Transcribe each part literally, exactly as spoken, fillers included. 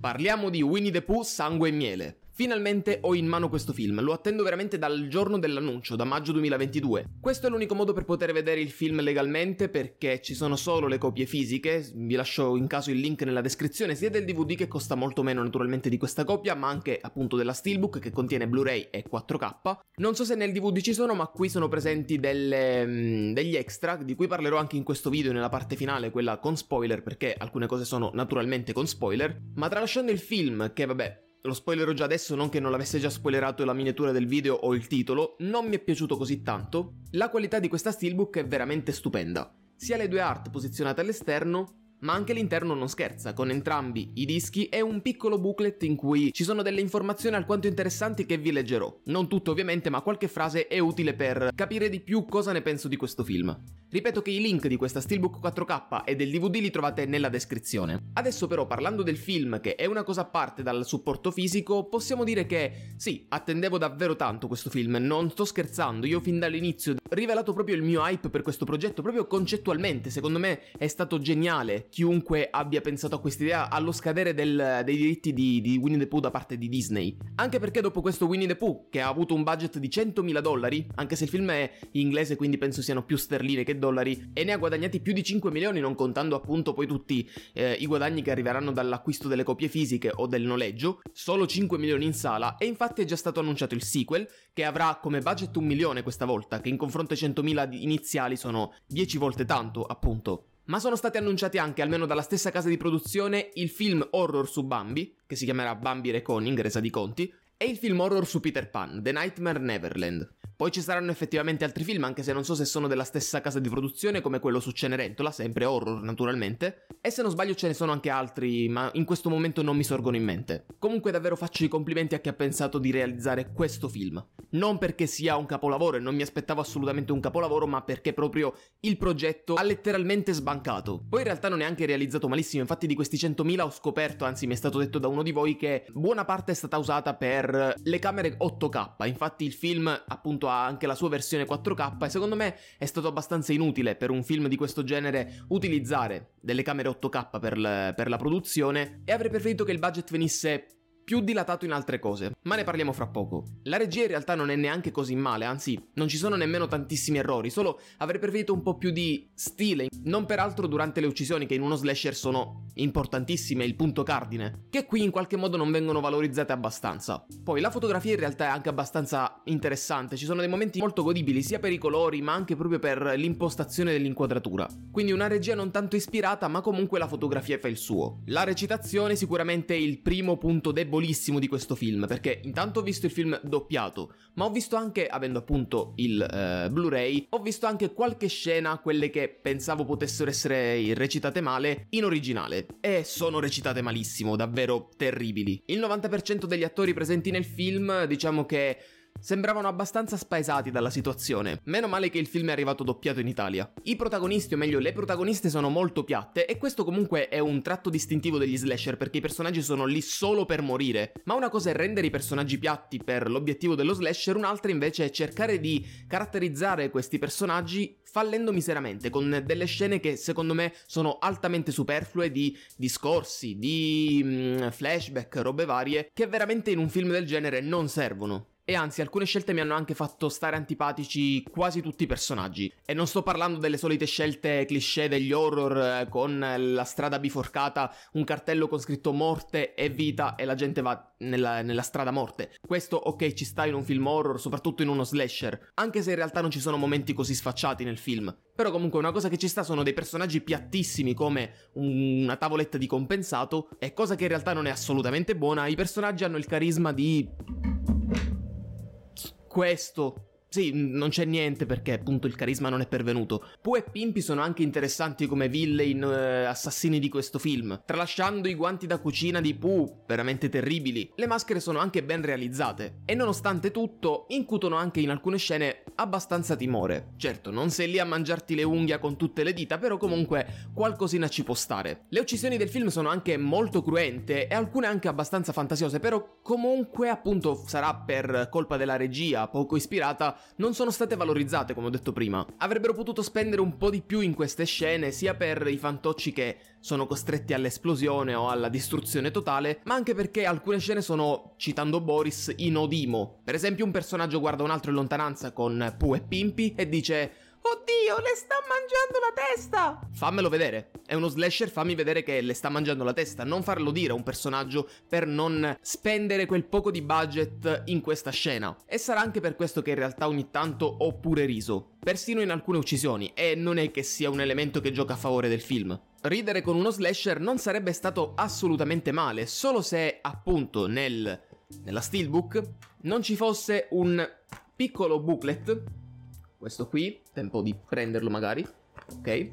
Parliamo di Winnie the Pooh, sangue e miele. Finalmente ho in mano questo film, lo attendo veramente dal giorno dell'annuncio, da maggio duemilaventidue. Questo è l'unico modo per poter vedere il film legalmente, perché ci sono solo le copie fisiche. Vi lascio in caso il link nella descrizione, sia del D V D, che costa molto meno naturalmente di questa copia, ma anche appunto della Steelbook, che contiene Blu-ray e quattro K. Non so se nel D V D ci sono, ma qui sono presenti delle, mh, degli extra, di cui parlerò anche in questo video nella parte finale, quella con spoiler, perché alcune cose sono naturalmente con spoiler. Ma tralasciando il film, che vabbè, lo spoilerò già adesso, non che non l'avesse già spoilerato la miniatura del video o il titolo, non mi è piaciuto così tanto. La qualità di questa Steelbook è veramente stupenda. Sia le due art posizionate all'esterno, ma anche l'interno non scherza, con entrambi i dischi e un piccolo booklet in cui ci sono delle informazioni alquanto interessanti che vi leggerò. Non tutto ovviamente, ma qualche frase è utile per capire di più cosa ne penso di questo film. Ripeto che i link di questa Steelbook quattro K e del D V D li trovate nella descrizione. Adesso però, parlando del film, che è una cosa a parte dal supporto fisico, possiamo dire che sì, attendevo davvero tanto questo film, non sto scherzando. Io fin dall'inizio ho rivelato proprio il mio hype per questo progetto, proprio concettualmente, secondo me è stato geniale. Chiunque abbia pensato a quest'idea allo scadere del, dei diritti di, di Winnie the Pooh da parte di Disney. Anche perché dopo questo Winnie the Pooh, che ha avuto un budget di centomila dollari, anche se il film è inglese quindi penso siano più sterline che dollari, e ne ha guadagnati più di cinque milioni, non contando appunto poi tutti eh, i guadagni che arriveranno dall'acquisto delle copie fisiche o del noleggio, solo cinque milioni in sala. E infatti è già stato annunciato il sequel, che avrà come budget un milione questa volta, che in confronto ai centomila iniziali sono dieci volte tanto appunto. Ma sono stati annunciati anche, almeno dalla stessa casa di produzione, il film horror su Bambi, che si chiamerà Bambi Reckoning, resa di conti, e il film horror su Peter Pan, The Nightmare Neverland. Poi ci saranno effettivamente altri film, anche se non so se sono della stessa casa di produzione, come quello su Cenerentola, sempre horror naturalmente, e se non sbaglio ce ne sono anche altri, ma in questo momento non mi sorgono in mente. Comunque davvero faccio i complimenti a chi ha pensato di realizzare questo film. Non perché sia un capolavoro, e non mi aspettavo assolutamente un capolavoro, ma perché proprio il progetto ha letteralmente sbancato. Poi in realtà non è anche realizzato malissimo, infatti di questi centomila ho scoperto, anzi mi è stato detto da uno di voi, che buona parte è stata usata per le camere otto K, infatti il film appunto ha anche la sua versione quattro K, e secondo me è stato abbastanza inutile per un film di questo genere utilizzare delle camere otto K per, le, per la produzione, e avrei preferito che il budget venisse più dilatato in altre cose, ma ne parliamo fra poco. La regia in realtà non è neanche così male, anzi non ci sono nemmeno tantissimi errori, solo avrei preferito un po' più di stile, non peraltro durante le uccisioni, che in uno slasher sono importantissime, il punto cardine, che qui in qualche modo non vengono valorizzate abbastanza. Poi la fotografia in realtà è anche abbastanza interessante, ci sono dei momenti molto godibili sia per i colori ma anche proprio per l'impostazione dell'inquadratura, quindi una regia non tanto ispirata, ma comunque la fotografia fa il suo. La recitazione sicuramente è il primo punto debole di questo film, perché intanto ho visto il film doppiato, ma ho visto anche, avendo appunto il eh, Blu-ray, ho visto anche qualche scena, quelle che pensavo potessero essere recitate male, in originale, e sono recitate malissimo, davvero terribili. Il novanta per cento degli attori presenti nel film, diciamo che sembravano abbastanza spaesati dalla situazione. Meno male che il film è arrivato doppiato in Italia. I protagonisti, o meglio le protagoniste, sono molto piatte, e questo comunque è un tratto distintivo degli slasher, perché i personaggi sono lì solo per morire. Ma una cosa è rendere i personaggi piatti per l'obiettivo dello slasher, un'altra invece è cercare di caratterizzare questi personaggi fallendo miseramente, con delle scene che secondo me sono altamente superflue, di discorsi, di mm, flashback, robe varie, che veramente in un film del genere non servono. E anzi, alcune scelte mi hanno anche fatto stare antipatici quasi tutti i personaggi. E non sto parlando delle solite scelte cliché degli horror, eh, con la strada biforcata, un cartello con scritto morte e vita e la gente va nella, nella strada morte. Questo ok, ci sta in un film horror, soprattutto in uno slasher, anche se in realtà non ci sono momenti così sfacciati nel film. Però comunque una cosa che ci sta sono dei personaggi piattissimi come una tavoletta di compensato, e cosa che in realtà non è assolutamente buona, i personaggi hanno il carisma di questo. Sì, non c'è niente perché appunto il carisma non è pervenuto. Pooh e Pimpi sono anche interessanti come villain eh, assassini di questo film, tralasciando i guanti da cucina di Pooh, veramente terribili. Le maschere sono anche ben realizzate e nonostante tutto incutono anche in alcune scene abbastanza timore. Certo, non sei lì a mangiarti le unghie con tutte le dita, però comunque qualcosina ci può stare. Le uccisioni del film sono anche molto cruente e alcune anche abbastanza fantasiose, però comunque appunto sarà per colpa della regia poco ispirata, non sono state valorizzate, come ho detto prima. Avrebbero potuto spendere un po' di più in queste scene, sia per i fantocci che sono costretti all'esplosione o alla distruzione totale, ma anche perché alcune scene sono, citando Boris, in odimo. Per esempio un personaggio guarda un altro in lontananza con Pooh e Pimpi e dice: oddio, le sta mangiando la testa! Fammelo vedere. È uno slasher, fammi vedere che le sta mangiando la testa. Non farlo dire a un personaggio per non spendere quel poco di budget in questa scena. E sarà anche per questo che in realtà ogni tanto ho pure riso. Persino in alcune uccisioni. E non è che sia un elemento che gioca a favore del film. Ridere con uno slasher non sarebbe stato assolutamente male, solo se, appunto, nel... nella steelbook non ci fosse un piccolo booklet. Questo qui, tempo di prenderlo magari, ok?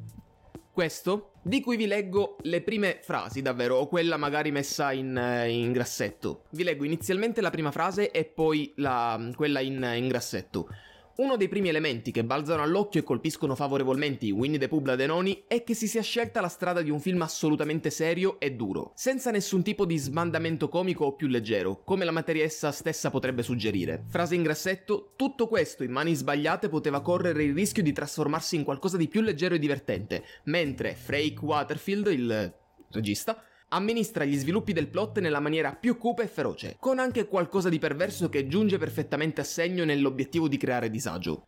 Questo, di cui vi leggo le prime frasi davvero, o quella magari messa in, in grassetto. Vi leggo inizialmente la prima frase e poi la, quella in, in grassetto. Uno dei primi elementi che balzano all'occhio e colpiscono favorevolmente Winnie the Pooh Denoni è che si sia scelta la strada di un film assolutamente serio e duro, senza nessun tipo di sbandamento comico o più leggero, come la materia essa stessa potrebbe suggerire. Frase in grassetto: tutto questo in mani sbagliate poteva correre il rischio di trasformarsi in qualcosa di più leggero e divertente, mentre Frank Waterfield, il regista, amministra gli sviluppi del plot nella maniera più cupa e feroce, con anche qualcosa di perverso che giunge perfettamente a segno nell'obiettivo di creare disagio.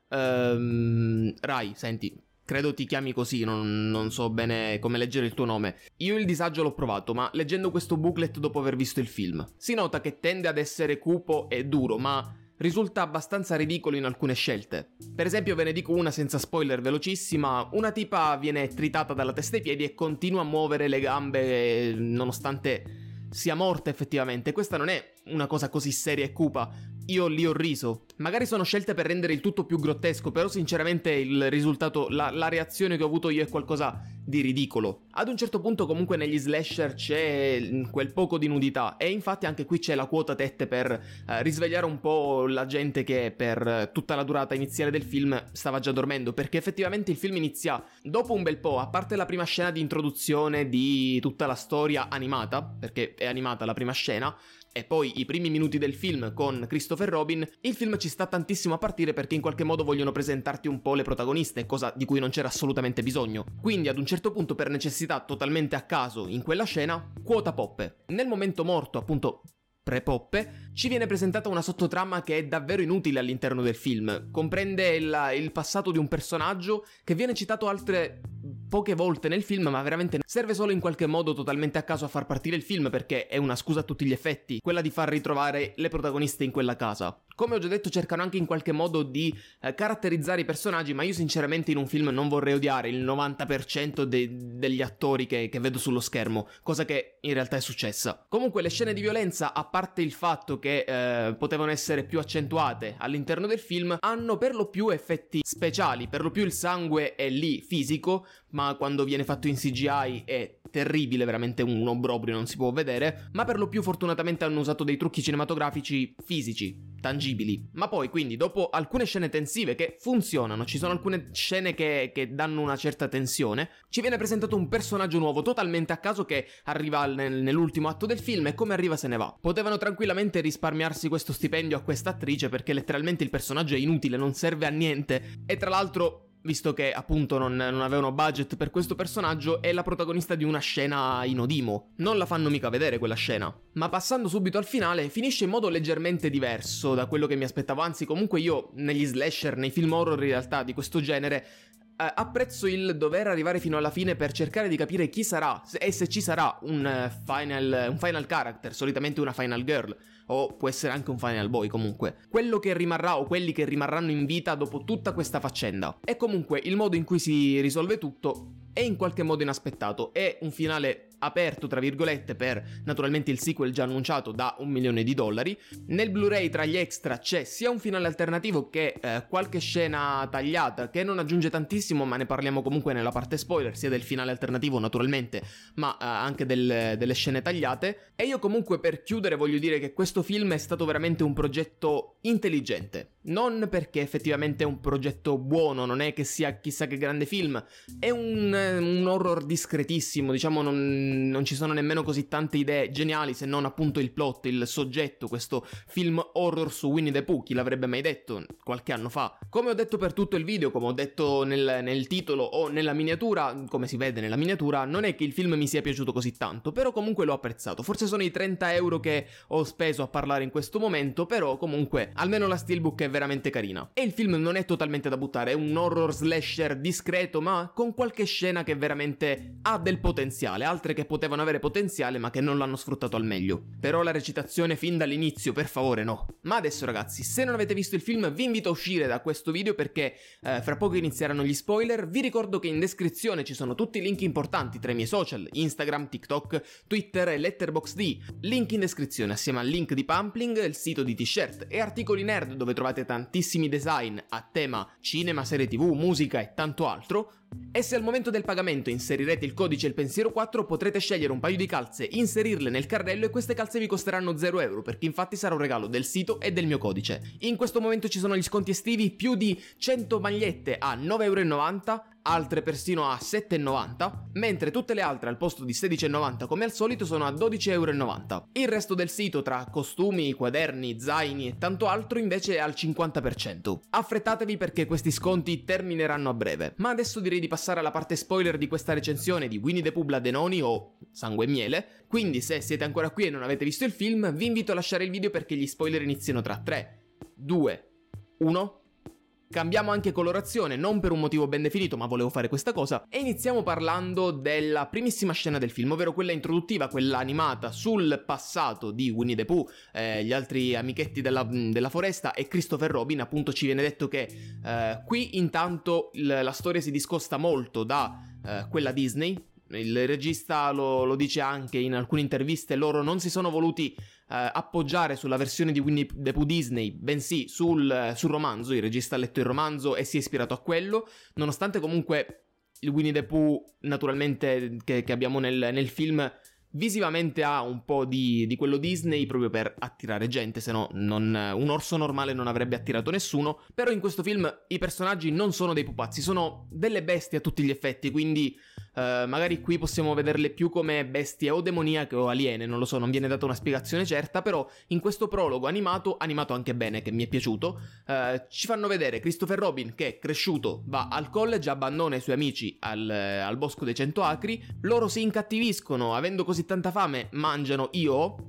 Ehm... Rai, senti, credo ti chiami così, non, non so bene come leggere il tuo nome. Io il disagio l'ho provato, ma leggendo questo booklet dopo aver visto il film, si nota che tende ad essere cupo e duro, ma risulta abbastanza ridicolo in alcune scelte. Per esempio, ve ne dico una senza spoiler velocissima: una tipa viene tritata dalla testa ai piedi e continua a muovere le gambe nonostante sia morta effettivamente. Questa non è una cosa così seria e cupa. Io lì ho riso. Magari sono scelte per rendere il tutto più grottesco, però sinceramente il risultato, la, la reazione che ho avuto io è qualcosa di ridicolo. Ad un certo punto comunque negli slasher c'è quel poco di nudità, e infatti anche qui c'è la quota tette per eh, risvegliare un po' la gente che per tutta la durata iniziale del film stava già dormendo, perché effettivamente il film inizia dopo un bel po', a parte la prima scena di introduzione di tutta la storia animata, perché è animata la prima scena, e poi i primi minuti del film con Christopher Robin, il film ci sta tantissimo a partire perché in qualche modo vogliono presentarti un po' le protagoniste, cosa di cui non c'era assolutamente bisogno. Quindi ad un certo punto, per necessità totalmente a caso in quella scena, quota poppe. Nel momento morto, appunto pre-poppe, ci viene presentata una sottotrama che è davvero inutile all'interno del film. Comprende il, il passato di un personaggio che viene citato altre poche volte nel film, ma veramente serve solo in qualche modo totalmente a caso a far partire il film, perché è una scusa a tutti gli effetti, quella di far ritrovare le protagoniste in quella casa. Come ho già detto, cercano anche in qualche modo di eh, caratterizzare i personaggi, ma io sinceramente in un film non vorrei odiare il novanta per cento de- degli attori che, che vedo sullo schermo, cosa che in realtà è successa. Comunque le scene di violenza, a parte il fatto che eh, potevano essere più accentuate all'interno del film, hanno per lo più effetti speciali, per lo più il sangue è lì fisico, ma quando viene fatto in C G I è terribile, veramente un obbrobrio, non si può vedere, ma per lo più fortunatamente hanno usato dei trucchi cinematografici fisici, tangibili. Ma poi, quindi, dopo alcune scene tensive che funzionano, ci sono alcune scene che, che danno una certa tensione, ci viene presentato un personaggio nuovo totalmente a caso che arriva nel, nell'ultimo atto del film, e come arriva se ne va. Potevano tranquillamente risparmiarsi questo stipendio a questa attrice, perché letteralmente il personaggio è inutile, non serve a niente, e tra l'altro, visto che appunto non, non avevano budget per questo personaggio, è la protagonista di una scena in odimo. Non la fanno mica vedere quella scena. Ma passando subito al finale, finisce in modo leggermente diverso da quello che mi aspettavo. Anzi, comunque io negli slasher, nei film horror in realtà di questo genere, eh, apprezzo il dover arrivare fino alla fine per cercare di capire chi sarà e se ci sarà un, uh, final, un final character, solitamente una final girl, o può essere anche un final boy, comunque quello che rimarrà o quelli che rimarranno in vita dopo tutta questa faccenda. E comunque il modo in cui si risolve tutto è in qualche modo inaspettato. È un finale aperto, tra virgolette, per naturalmente il sequel già annunciato da un milione di dollari. Nel Blu-ray tra gli extra c'è sia un finale alternativo che eh, qualche scena tagliata che non aggiunge tantissimo, ma ne parliamo comunque nella parte spoiler, sia del finale alternativo naturalmente, ma eh, anche del, delle scene tagliate. E io comunque, per chiudere, voglio dire che questo film è stato veramente un progetto intelligente. Non perché effettivamente è un progetto buono, non è che sia chissà che grande film, è un, un horror discretissimo, diciamo, non non ci sono nemmeno così tante idee geniali, se non appunto il plot, il soggetto, questo film horror su Winnie the Pooh, chi l'avrebbe mai detto qualche anno fa. Come ho detto per tutto il video, come ho detto nel, nel titolo o nella miniatura, come si vede nella miniatura, non è che il film mi sia piaciuto così tanto, però comunque l'ho apprezzato. Forse sono i trenta euro che ho speso a parlare in questo momento, però comunque almeno la steelbook è veramente carina. E il film non è totalmente da buttare, è un horror slasher discreto, ma con qualche scena che veramente ha del potenziale, altre che potevano avere potenziale ma che non l'hanno sfruttato al meglio. Però la recitazione fin dall'inizio, per favore, no. Ma adesso ragazzi, se non avete visto il film vi invito a uscire da questo video perché eh, fra poco inizieranno gli spoiler. Vi ricordo che in descrizione ci sono tutti i link importanti tra i miei social, Instagram, TikTok, Twitter e Letterboxd. Link in descrizione assieme al link di Pumpling, il sito di t-shirt e articoli nerd dove trovate tantissimi design a tema cinema, serie tv, musica e tanto altro. E se al momento del pagamento inserirete il codice Il Pensiero quattro potrete scegliere un paio di calze, inserirle nel carrello e queste calze vi costeranno zero euro perché infatti sarà un regalo del sito e del mio codice. In questo momento ci sono gli sconti estivi, più di cento magliette a nove e novanta euro, altre persino a sette e novanta, mentre tutte le altre al posto di sedici e novanta come al solito sono a dodici e novanta euro. Il resto del sito tra costumi, quaderni, zaini e tanto altro invece è al cinquanta per cento. Affrettatevi perché questi sconti termineranno a breve. Ma adesso direi di passare alla parte spoiler di questa recensione di Winnie the Pooh Blood and Honey o Sangue e Miele, quindi se siete ancora qui e non avete visto il film vi invito a lasciare il video perché gli spoiler iniziano tra tre, due, uno... Cambiamo anche colorazione, non per un motivo ben definito, ma volevo fare questa cosa. E iniziamo parlando della primissima scena del film, ovvero quella introduttiva, quella animata sul passato di Winnie the Pooh, eh, gli altri amichetti della, della foresta e Christopher Robin. Appunto ci viene detto che eh, qui intanto il, la storia si discosta molto da eh, quella Disney. Il regista lo, lo dice anche in alcune interviste, loro non si sono voluti Uh, appoggiare sulla versione di Winnie the Pooh Disney, bensì sul, uh, sul romanzo. Il regista ha letto il romanzo e si è ispirato a quello, nonostante comunque il Winnie the Pooh naturalmente che, che abbiamo nel, nel film visivamente ha un po' di, di quello Disney proprio per attirare gente, se no non, un orso normale non avrebbe attirato nessuno. Però in questo film i personaggi non sono dei pupazzi, sono delle bestie a tutti gli effetti, quindi Uh, magari qui possiamo vederle più come bestie o demoniache o aliene, non lo so, non viene data una spiegazione certa, però in questo prologo animato, animato anche bene, che mi è piaciuto, uh, ci fanno vedere Christopher Robin che cresciuto va al college, abbandona i suoi amici al, uh, al bosco dei cento acri, loro si incattiviscono, avendo così tanta fame mangiano io.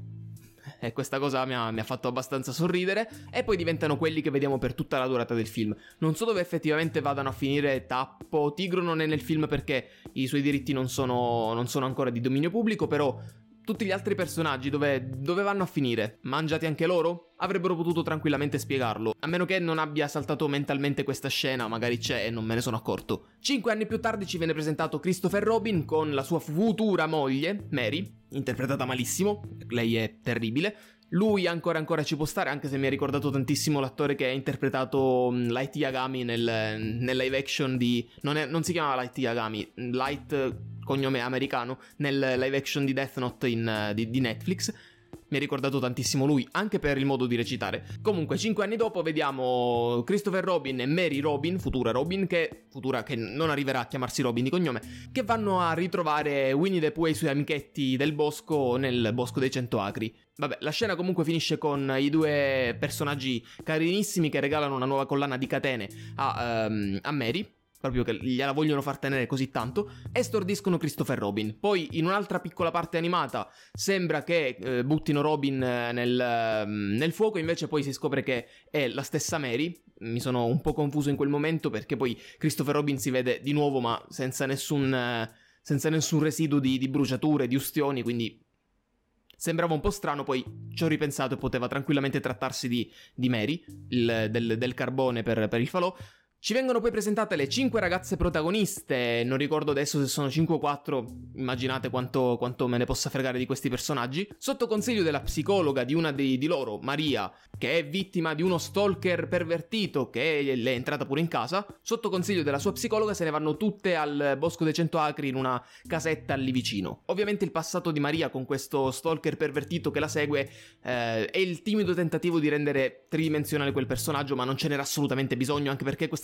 E questa cosa mi ha, mi ha fatto abbastanza sorridere. E poi diventano quelli che vediamo per tutta la durata del film. Non so dove effettivamente vadano a finire Tappo. Tigro non è nel film perché i suoi diritti non sono, non sono ancora di dominio pubblico, però tutti gli altri personaggi dove, dove vanno a finire? Mangiati anche loro? Avrebbero potuto tranquillamente spiegarlo, a meno che non abbia saltato mentalmente questa scena, magari c'è e non me ne sono accorto. Cinque anni più tardi ci viene presentato Christopher Robin con la sua futura moglie, Mary, interpretata malissimo, lei è terribile. Lui ancora ancora ci può stare, anche se mi ha ricordato tantissimo l'attore che ha interpretato Light Yagami nel, nel live action di... Non, è, non si chiamava Light Yagami, Light, cognome americano, nel live action di Death Note in, di, di Netflix. Mi ha ricordato tantissimo lui, anche per il modo di recitare. Comunque, cinque anni dopo vediamo Christopher Robin e Mary Robin, futura Robin, che futura che non arriverà a chiamarsi Robin di cognome, che vanno a ritrovare Winnie the Pooh e i suoi amichetti del bosco nel bosco dei cento acri. Vabbè, la scena comunque finisce con i due personaggi carinissimi che regalano una nuova collana di catene a, um, a Mary, proprio che gliela vogliono far tenere così tanto, e stordiscono Christopher Robin. Poi in un'altra piccola parte animata sembra che eh, buttino Robin nel, eh, nel fuoco, invece poi si scopre che è la stessa Mary. Mi sono un po' confuso in quel momento perché poi Christopher Robin si vede di nuovo ma senza nessun, eh, senza nessun residuo di, di bruciature, di ustioni, quindi sembrava un po' strano. Poi ci ho ripensato e poteva tranquillamente trattarsi di, di Mary, il, del, del carbone per, per il falò. Ci vengono poi presentate le cinque ragazze protagoniste, non ricordo adesso se sono cinque o quattro, immaginate quanto, quanto me ne possa fregare di questi personaggi, sotto consiglio della psicologa di una di, di loro, Maria, che è vittima di uno stalker pervertito che le è entrata pure in casa. Sotto consiglio della sua psicologa se ne vanno tutte al bosco dei cento acri in una casetta lì vicino. Ovviamente il passato di Maria con questo stalker pervertito che la segue eh, è il timido tentativo di rendere tridimensionale quel personaggio, ma non ce n'era assolutamente bisogno, anche perché questa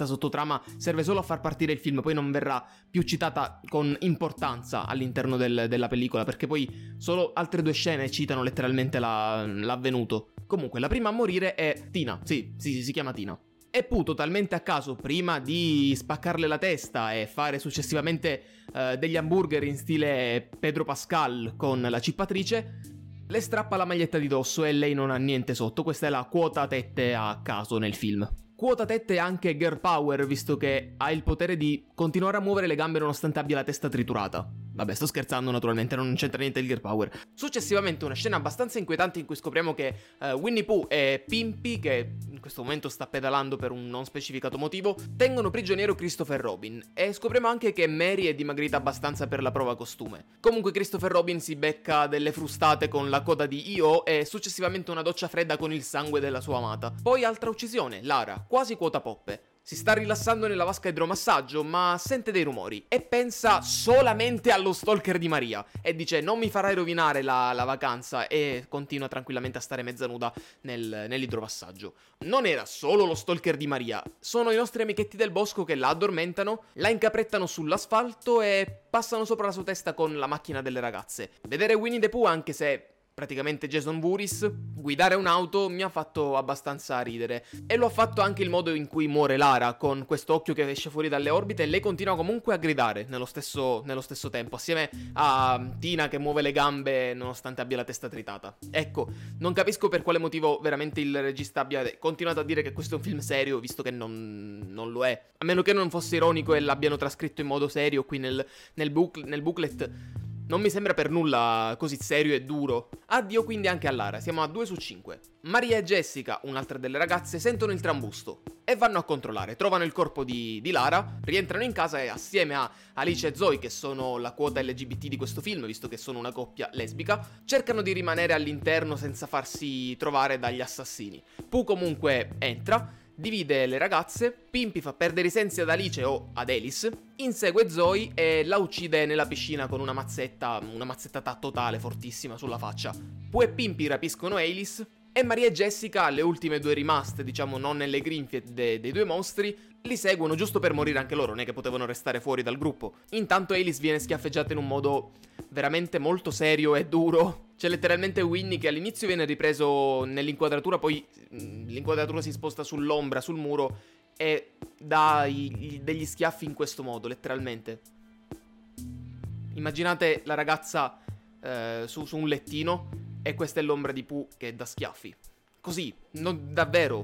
sottotrama serve solo a far partire il film, poi non verrà più citata con importanza all'interno del, della pellicola, perché poi solo altre due scene citano letteralmente la, l'avvenuto. Comunque, la prima a morire è Tina, sì, sì, sì, si chiama Tina. E Pooh, totalmente a caso, prima di spaccarle la testa e fare successivamente uh, degli hamburger in stile Pedro Pascal con la cippatrice, le strappa la maglietta di dosso e lei non ha niente sotto. Questa è la quota tette a caso nel film. Quota tette e anche girl power, visto che ha il potere di continuare a muovere le gambe nonostante abbia la testa triturata. Vabbè, sto scherzando naturalmente, non c'entra niente il girl power. Successivamente una scena abbastanza inquietante in cui scopriamo che uh, Winnie Pooh e Pimpy, che in questo momento sta pedalando per un non specificato motivo, tengono prigioniero Christopher Robin, e scopriamo anche che Mary è dimagrita abbastanza per la prova costume. Comunque Christopher Robin si becca delle frustate con la coda di I O e successivamente una doccia fredda con il sangue della sua amata. Poi altra uccisione, Lara, quasi quota poppe. Si sta rilassando nella vasca idromassaggio, ma sente dei rumori e pensa solamente allo stalker di Maria e dice: non mi farai rovinare la, la vacanza, e continua tranquillamente a stare mezza nuda nel, nell'idromassaggio. Non era solo lo stalker di Maria, sono i nostri amichetti del bosco che la addormentano, la incaprettano sull'asfalto e passano sopra la sua testa con la macchina delle ragazze. Vedere Winnie the Pooh, anche se praticamente Jason Voorhees, guidare un'auto mi ha fatto abbastanza ridere, e lo ha fatto anche il modo in cui muore Lara, con questo occhio che esce fuori dalle orbite, e lei continua comunque a gridare nello stesso, nello stesso tempo, assieme a Tina che muove le gambe nonostante abbia la testa tritata. Ecco, non capisco per quale motivo veramente il regista abbia continuato a dire che questo è un film serio, visto che non, non lo è, a meno che non fosse ironico e l'abbiano trascritto in modo serio qui nel, nel, book, nel booklet. Non mi sembra per nulla così serio e duro. Addio quindi anche a Lara, siamo a due su cinque. Maria e Jessica, un'altra delle ragazze, sentono il trambusto e vanno a controllare. Trovano il corpo di, di Lara, rientrano in casa e assieme a Alice e Zoe, che sono la quota L G B T di questo film, visto che sono una coppia lesbica, cercano di rimanere all'interno senza farsi trovare dagli assassini. Pooh comunque entra, divide le ragazze, Pimpy fa perdere i sensi ad Alice o ad Alice, insegue Zoe e la uccide nella piscina con una mazzetta, una mazzettata totale fortissima sulla faccia. Pooh e Pimpy rapiscono Alice e Maria e Jessica, le ultime due rimaste, diciamo non nelle grinfie de- dei due mostri, li seguono giusto per morire anche loro, non è che potevano restare fuori dal gruppo. Intanto Alice viene schiaffeggiata in un modo veramente molto serio e duro. C'è letteralmente Winnie che all'inizio viene ripreso nell'inquadratura, poi l'inquadratura si sposta sull'ombra, sul muro, e dà i, degli schiaffi in questo modo, letteralmente. Immaginate la ragazza eh, su, su un lettino e questa è l'ombra di Pooh che dà schiaffi. Così, non, davvero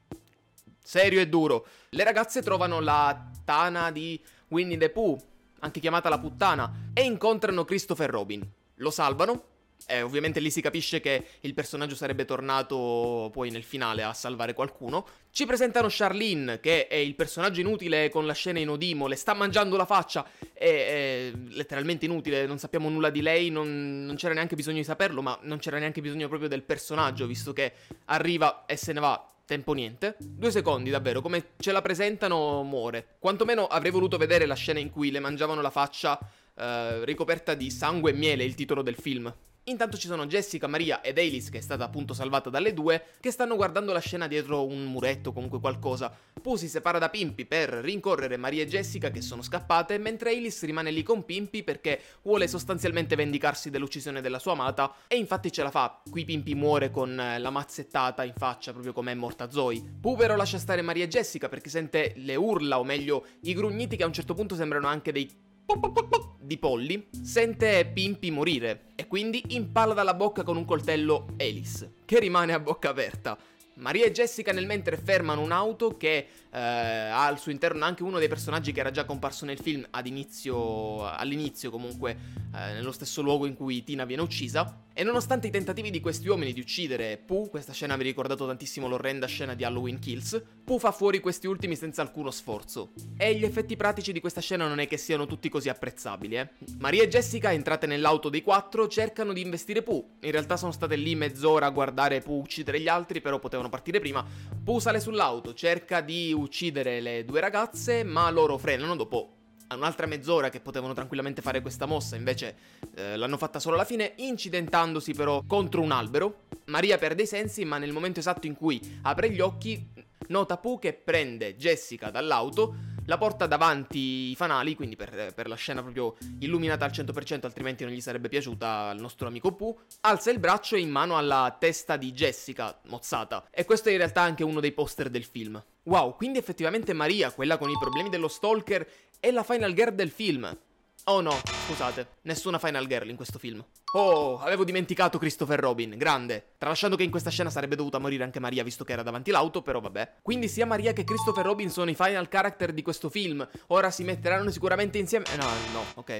serio e duro. Le ragazze trovano la tana di Winnie the Pooh, anche chiamata la puttana, e incontrano Christopher Robin. Lo salvano. E ovviamente lì si capisce che il personaggio sarebbe tornato poi nel finale a salvare qualcuno. Ci presentano Charlene, che è il personaggio inutile con la scena in Odimo, le sta mangiando la faccia, è, è letteralmente inutile, non sappiamo nulla di lei, non, non c'era neanche bisogno di saperlo, ma non c'era neanche bisogno proprio del personaggio, visto che arriva e se ne va, tempo niente. Due secondi davvero, come ce la presentano muore. Quantomeno avrei voluto vedere la scena in cui le mangiavano la faccia eh, ricoperta di sangue e miele, il titolo del film. Intanto ci sono Jessica, Maria ed Alice, che è stata appunto salvata dalle due, che stanno guardando la scena dietro un muretto, comunque qualcosa. Pooh si separa da Pimpy per rincorrere Maria e Jessica, che sono scappate, mentre Alice rimane lì con Pimpy perché vuole sostanzialmente vendicarsi dell'uccisione della sua amata, e infatti ce la fa. Qui Pimpy muore con la mazzettata in faccia, proprio come è morta Zoe. Pooh però lascia stare Maria e Jessica perché sente le urla, o meglio i grugniti che a un certo punto sembrano anche dei di polli, sente Pimpy morire e quindi impala dalla bocca con un coltello Alice, che rimane a bocca aperta. Maria e Jessica nel mentre fermano un'auto che eh, ha al suo interno anche uno dei personaggi che era già comparso nel film ad inizio, all'inizio comunque, eh, nello stesso luogo in cui Tina viene uccisa. E nonostante i tentativi di questi uomini di uccidere Pooh, questa scena mi ha ricordato tantissimo l'orrenda scena di Halloween Kills, Pooh fa fuori questi ultimi senza alcuno sforzo. E gli effetti pratici di questa scena non è che siano tutti così apprezzabili, eh. Maria e Jessica, entrate nell'auto dei quattro, cercano di investire Pooh. In realtà sono state lì mezz'ora a guardare Pooh uccidere gli altri, però potevano partire prima. Pooh sale sull'auto, cerca di uccidere le due ragazze, ma loro frenano dopo un'altra mezz'ora che potevano tranquillamente fare questa mossa, invece eh, l'hanno fatta solo alla fine, incidentandosi però contro un albero. Maria perde i sensi, ma nel momento esatto in cui apre gli occhi Nota Pooh che prende Jessica dall'auto, la porta davanti i fanali, quindi per, per la scena proprio illuminata al cento per cento, altrimenti non gli sarebbe piaciuta al nostro amico Pooh, alza il braccio e in mano alla testa di Jessica, mozzata. E questo è in realtà anche uno dei poster del film. Wow, quindi effettivamente Maria, quella con i problemi dello stalker, è la final girl del film. Oh no, scusate, nessuna final girl in questo film. Oh, avevo dimenticato Christopher Robin, grande. Tralasciando che in questa scena sarebbe dovuta morire anche Maria visto che era davanti l'auto, però vabbè. Quindi sia Maria che Christopher Robin sono i final character di questo film. Ora si metteranno sicuramente insieme... Eh, no, no, ok.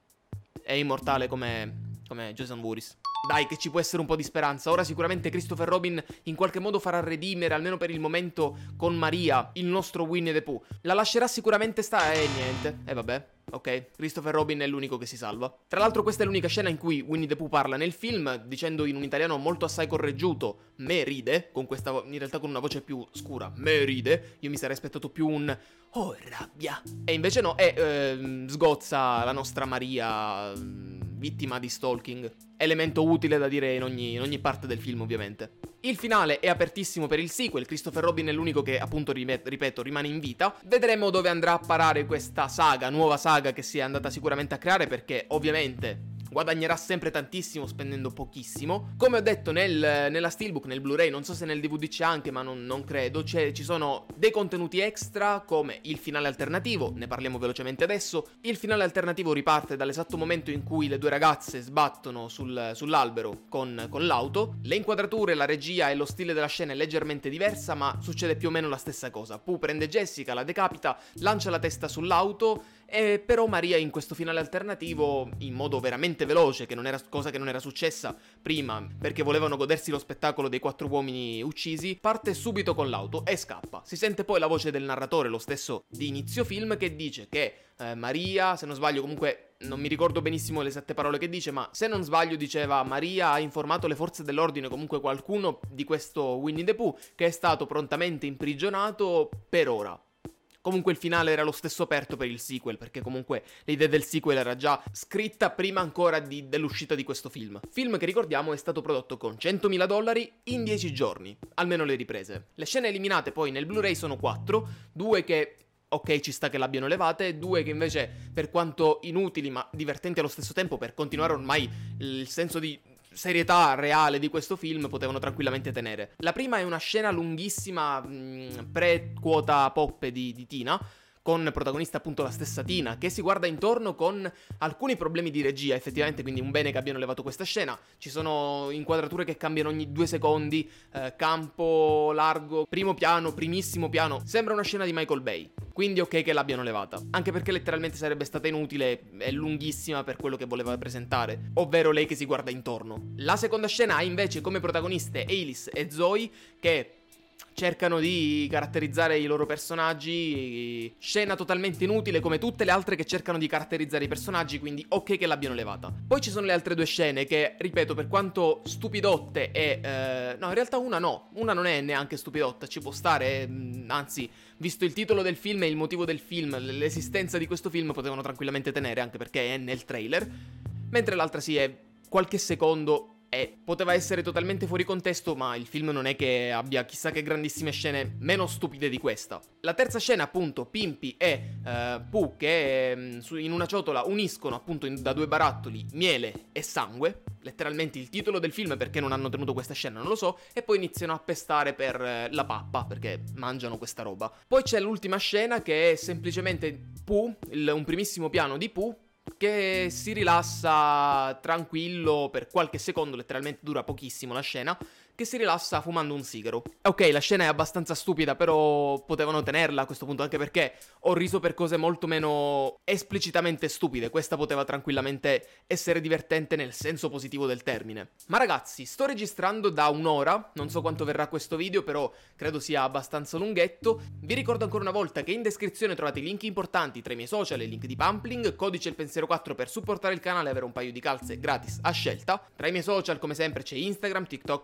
È immortale come... come Jason Voorhees. Dai, che ci può essere un po' di speranza. Ora sicuramente Christopher Robin in qualche modo farà redimere, almeno per il momento, con Maria, il nostro Winnie the Pooh. La lascerà sicuramente sta... Eh, niente. E eh, vabbè. Ok, Christopher Robin è l'unico che si salva. Tra l'altro questa è l'unica scena in cui Winnie the Pooh parla nel film, dicendo in un italiano molto assai correggiuto "me ride", con questa vo- in realtà con una voce più scura, "me ride". Io mi sarei aspettato più un "oh rabbia". E invece no, è ehm, sgozza la nostra Maria, vittima di stalking. Elemento utile da dire in ogni, in ogni parte del film, ovviamente. Il finale è apertissimo per il sequel. Christopher Robin è l'unico che, appunto, ripeto, rimane in vita. Vedremo dove andrà a parare questa saga, nuova saga che si è andata sicuramente a creare, perché ovviamente guadagnerà sempre tantissimo spendendo pochissimo. Come ho detto nel, nella Steelbook, nel Blu-ray, non so se nel D V D c'è anche, ma non, non credo, c'è, ci sono dei contenuti extra come il finale alternativo, ne parliamo velocemente adesso. Il finale alternativo riparte dall'esatto momento in cui le due ragazze sbattono sul, sull'albero con, con l'auto. Le inquadrature, la regia e lo stile della scena è leggermente diversa, ma succede più o meno la stessa cosa. Pooh prende Jessica, la decapita, lancia la testa sull'auto. E però Maria in questo finale alternativo, in modo veramente veloce, che non era cosa che non era successa prima, perché volevano godersi lo spettacolo dei quattro uomini uccisi, parte subito con l'auto e scappa. Si sente poi la voce del narratore, lo stesso di inizio film, che dice che eh, Maria, se non sbaglio, comunque non mi ricordo benissimo le sette parole che dice, ma se non sbaglio diceva: Maria ha informato le forze dell'ordine, comunque qualcuno di questo Winnie the Pooh, che è stato prontamente imprigionato per ora. Comunque il finale era lo stesso aperto per il sequel, perché comunque l'idea del sequel era già scritta prima ancora di, dell'uscita di questo film. Film che, ricordiamo, è stato prodotto con centomila dollari in dieci giorni, almeno le riprese. Le scene eliminate poi nel Blu-ray sono quattro, due che... ok, ci sta che l'abbiano levate, due che invece, per quanto inutili ma divertenti allo stesso tempo, per continuare ormai il senso di serietà reale di questo film, potevano tranquillamente tenere. La prima è una scena lunghissima, mh, pre-quota pop di, di Tina, con protagonista appunto la stessa Tina, che si guarda intorno con alcuni problemi di regia, effettivamente, quindi un bene che abbiano levato questa scena. Ci sono inquadrature che cambiano ogni due secondi, eh, campo largo, primo piano, primissimo piano, sembra una scena di Michael Bay. Quindi ok che l'abbiano levata, anche perché letteralmente sarebbe stata inutile, è lunghissima per quello che voleva presentare, ovvero lei che si guarda intorno. La seconda scena ha invece come protagoniste Alice e Zoe, che cercano di caratterizzare i loro personaggi, scena totalmente inutile come tutte le altre che cercano di caratterizzare i personaggi, quindi ok che l'abbiano levata. Poi ci sono le altre due scene che, ripeto, per quanto stupidotte e... Eh, no, in realtà una no, una non è neanche stupidotta, ci può stare, anzi, visto il titolo del film e il motivo del film, l'esistenza di questo film potevano tranquillamente tenere, anche perché è nel trailer, mentre l'altra sì è qualche secondo... E poteva essere totalmente fuori contesto, ma il film non è che abbia chissà che grandissime scene meno stupide di questa. La terza scena, appunto, Pimpy e uh, Pooh che um, in una ciotola uniscono appunto in, da due barattoli miele e sangue, letteralmente il titolo del film, perché non hanno tenuto questa scena non lo so, e poi iniziano a pestare per uh, la pappa, perché mangiano questa roba. Poi c'è l'ultima scena che è semplicemente Pooh, il, un primissimo piano di Pooh, che si rilassa tranquillo per qualche secondo, letteralmente dura pochissimo la scena, che si rilassa fumando un sigaro. Ok, la scena è abbastanza stupida, però potevano tenerla a questo punto, anche perché ho riso per cose molto meno esplicitamente stupide. Questa poteva tranquillamente essere divertente nel senso positivo del termine. Ma ragazzi, sto registrando da un'ora, non so quanto verrà questo video, però credo sia abbastanza lunghetto. Vi ricordo ancora una volta che in descrizione trovate i link importanti tra i miei social e il link di Pumpling, codice il pensiero quattro per supportare il canale e avere un paio di calze gratis a scelta. Tra i miei social, come sempre, c'è Instagram, TikTok, Twitter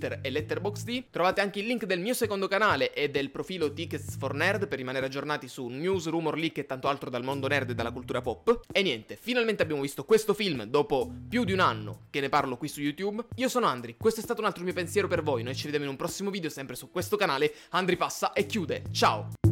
Twitter e Letterboxd. Trovate anche il link del mio secondo canale e del profilo Tickets for Nerd per rimanere aggiornati su news, rumor, leak e tanto altro dal mondo nerd e dalla cultura pop. E niente, finalmente abbiamo visto questo film dopo più di un anno che ne parlo qui su YouTube. Io sono Andri, questo è stato un altro mio pensiero per voi. Noi ci vediamo in un prossimo video sempre su questo canale. Andri passa e chiude. Ciao!